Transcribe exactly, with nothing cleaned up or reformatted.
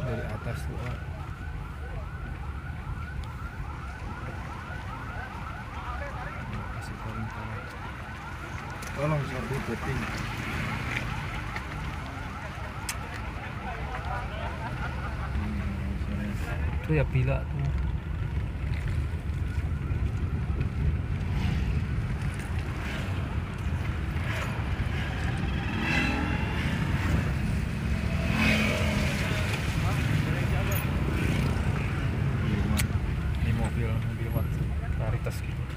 dari atas tuh. Ah. Kasih paling kanan. Tolong sabu beting. Itu ya bila tuh. Mobil mobil varietas gitu.